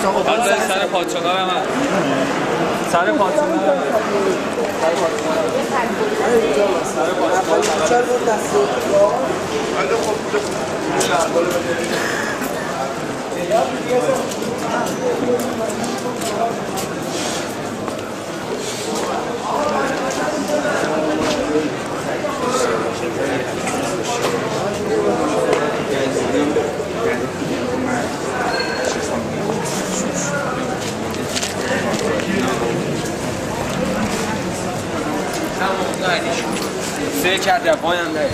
سر پادشاه هم سر پادشاه سه کرده پایم داری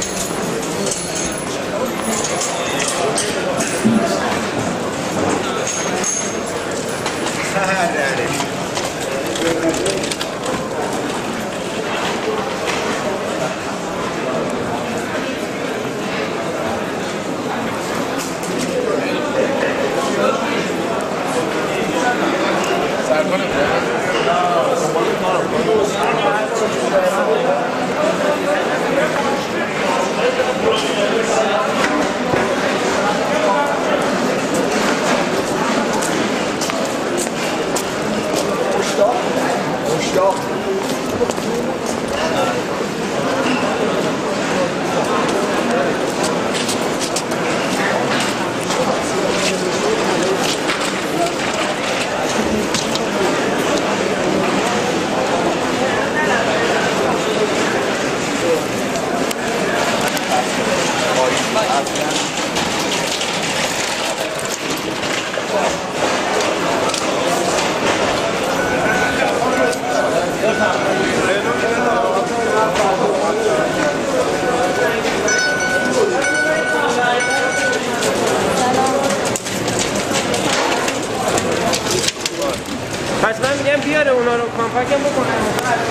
پس من میگم بیاره اونا رو کامپکم بکنم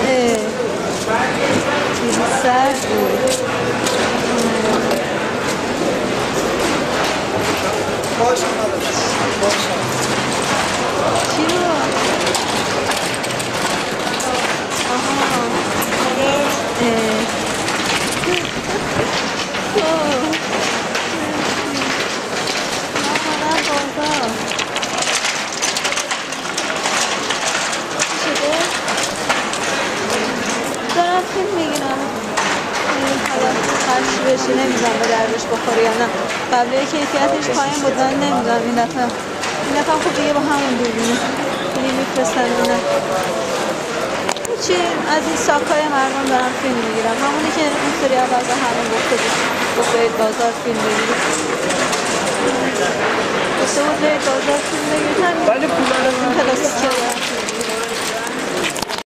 سر بود چی رو؟ دارم فیلم میگیرم حالا هرچی بشه نمیدونم به دردش بخوره یا نه قبله کیفیتش پایین بود من نمیدونم این دفعه خوب دیگه با همون دوربینه خیلی میفرستن نه چی از این ساکای مردم دارم فیلم میگیرم همونی که اون سری اول به همون گفته بود گفت برید بازار فیلم بگیرید گفته بود برید بازار فیلم بگیرید همین ولی پولان کلاسیکه دارم